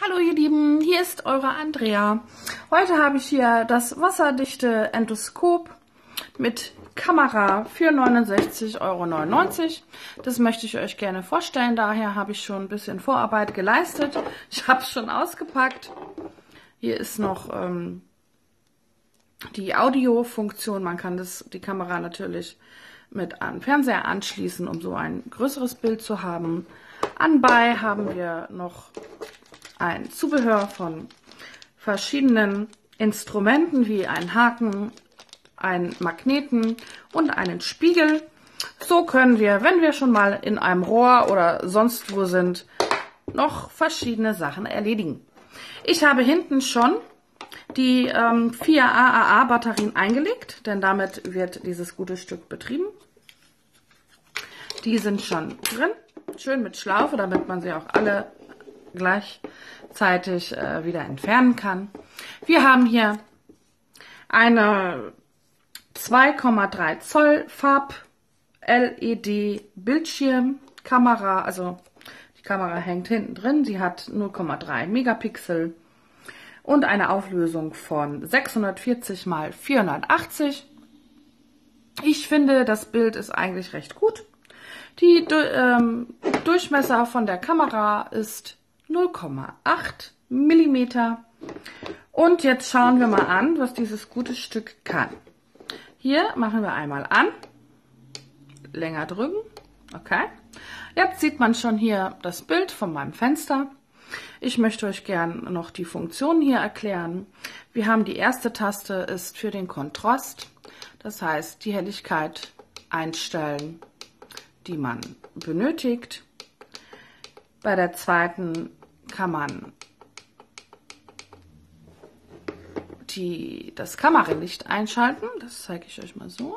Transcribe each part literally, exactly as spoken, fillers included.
Hallo ihr Lieben, hier ist eure Andrea. Heute habe ich hier das wasserdichte Endoskop mit Kamera für neunundsechzig Euro neunundneunzig. Das möchte ich euch gerne vorstellen, daher habe ich schon ein bisschen Vorarbeit geleistet. Ich habe es schon ausgepackt. Hier ist noch ähm, die Audiofunktion. Man kann das, die Kamera natürlich mit einem Fernseher anschließen, um so ein größeres Bild zu haben. Anbei haben wir noch ein Zubehör von verschiedenen Instrumenten wie einen Haken, einen Magneten und einen Spiegel. So können wir, wenn wir schon mal in einem Rohr oder sonst wo sind, noch verschiedene Sachen erledigen. Ich habe hinten schon die ähm, vier A A A Batterien eingelegt, denn damit wird dieses gute Stück betrieben. Die sind schon drin, schön mit Schlaufe, damit man sie auch alle gleichzeitig äh, wieder entfernen kann. Wir haben hier eine zwei Komma drei Zoll Farb L E D Bildschirmkamera, also die Kamera hängt hinten drin, sie hat null Komma drei Megapixel und eine Auflösung von sechshundertvierzig mal vierhundertachtzig. Ich finde, das Bild ist eigentlich recht gut. Die ähm, Durchmesser von der Kamera ist null Komma acht Millimeter. Und jetzt schauen wir mal an, was dieses gute Stück kann. Hier machen wir einmal an, länger drücken, okay. Jetzt sieht man schon hier das Bild von meinem Fenster. Ich möchte euch gern noch die Funktionen hier erklären. Wir haben die erste Taste ist für den Kontrast, das heißt die Helligkeit einstellen, die man benötigt. Bei der zweiten kann man die, das Kameralicht einschalten. Das zeige ich euch mal so.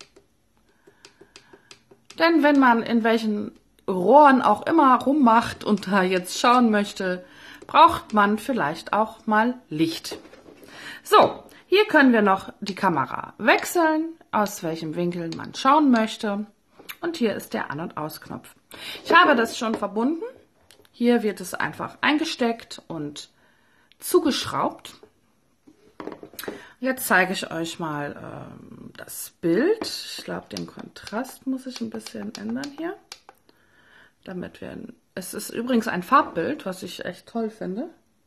Denn wenn man in welchen Rohren auch immer rummacht und da jetzt schauen möchte, braucht man vielleicht auch mal Licht. So, hier können wir noch die Kamera wechseln, aus welchem Winkel man schauen möchte. Und hier ist der An- und Ausknopf. Ich habe das schon verbunden. Hier wird es einfach eingesteckt und zugeschraubt. Jetzt zeige ich euch mal ähm, das Bild. Ich glaube, den Kontrast muss ich ein bisschen ändern hier. Damit wir, es ist übrigens ein Farbbild, was ich echt toll finde.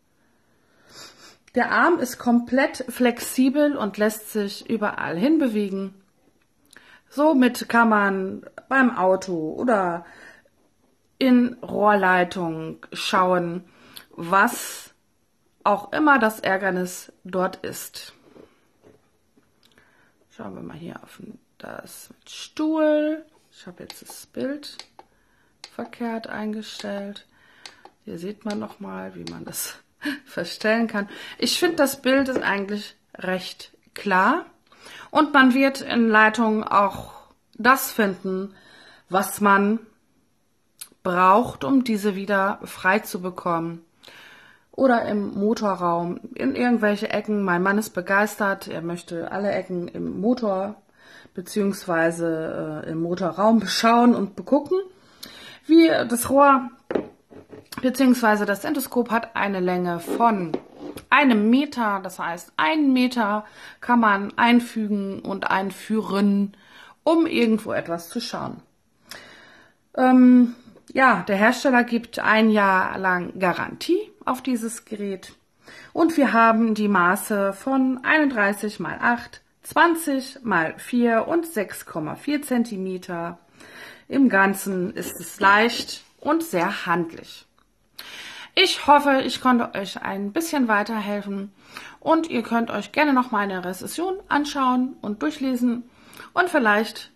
Der Arm ist komplett flexibel und lässt sich überall hinbewegen. Somit kann man beim Auto oder in Rohrleitung schauen, was auch immer das Ärgernis dort ist. Schauen wir mal hier auf das Stuhl. Ich habe jetzt das Bild verkehrt eingestellt. Hier sieht man noch mal, wie man das verstellen kann. Ich finde, das Bild ist eigentlich recht klar. Und man wird in Leitung auch das finden, was man braucht, um diese wieder frei zu bekommen. Oder im Motorraum, in irgendwelche Ecken. Mein Mann ist begeistert, er möchte alle Ecken im Motor bzw. äh, im Motorraum beschauen und begucken. Wie das Rohr bzw. das Endoskop hat eine Länge von einem Meter, das heißt, einen Meter kann man einfügen und einführen, um irgendwo etwas zu schauen. Ähm, ja, der Hersteller gibt ein Jahr lang Garantie auf dieses Gerät und wir haben die Maße von einunddreißig mal acht, zwanzig mal vier und sechs Komma vier Zentimeter. Im Ganzen ist es leicht und sehr handlich. Ich hoffe, ich konnte euch ein bisschen weiterhelfen und ihr könnt euch gerne noch meine Rezension anschauen und durchlesen und vielleicht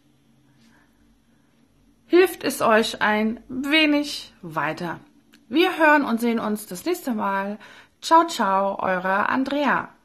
hilft es euch ein wenig weiter. Wir hören und sehen uns das nächste Mal. Ciao, ciao, eure Andrea.